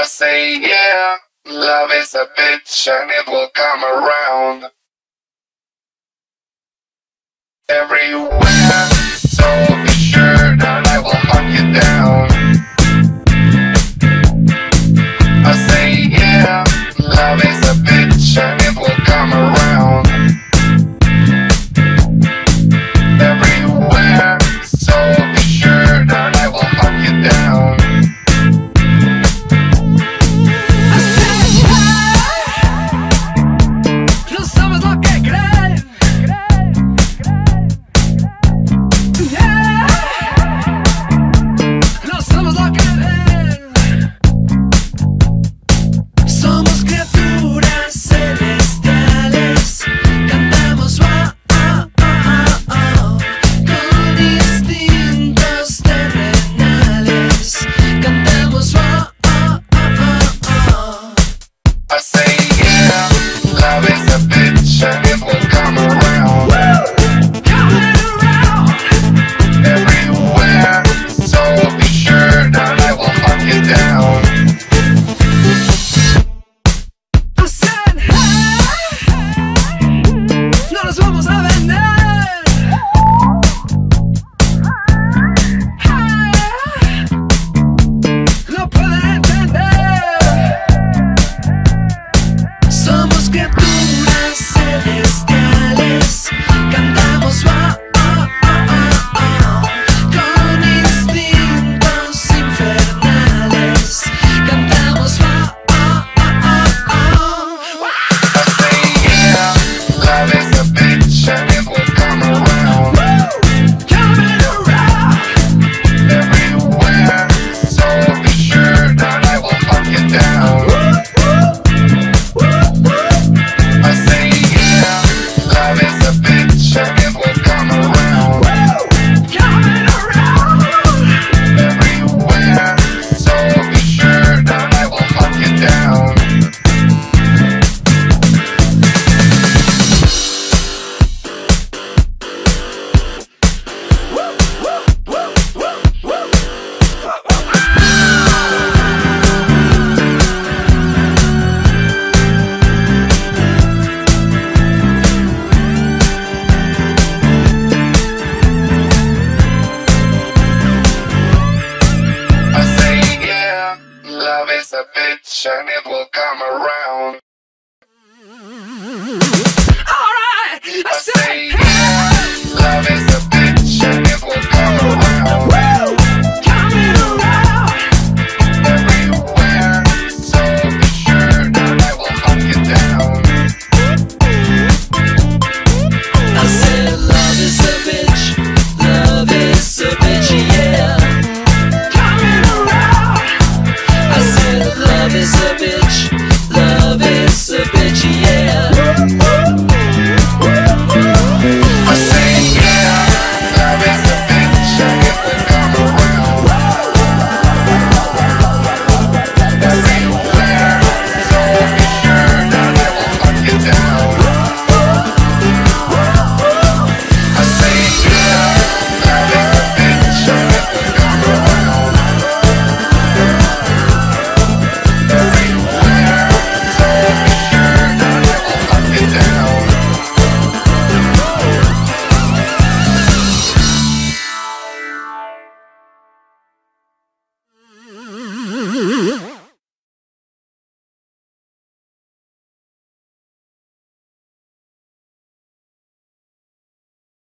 say yeah, love is a bitch and it will come around everywhere, so be sure that I will hunt you down. I say yeah, love is a bitch and it will come around everywhere, so be sure that I will hunt you down. I say yeah, love is a bitch and it will come around everywhere, so be sure that I will hunt you down. I said hey, no nos vamos a vender. Hey, no pueden entender. Somos criaturas celestiales, cantamos wow, con instintos infernales, cantamos wow. I say yeah, love is a bitch and it will come around Coming around. everywhere, so be sure that I will hunt you down. I say yeah, love is a bitch and it will come around Coming around. everywhere, so be sure that I will hunt you down. I say yeah, love is a bitch and it will come around. Alright, I I said say yeah, love is a bitch and it will come around coming around. everywhere, so be sure that I will hunt you down. I said love is a bitch, yeah. Coming around. I said love is a bitch, yeah. I say yeah, love is a bitch and it will come around everywhere, so be sure that I will hunt you down. I say yeah, love is a bitch and it will come around everywhere, so be sure that I will hunt you down. Mm-hmm.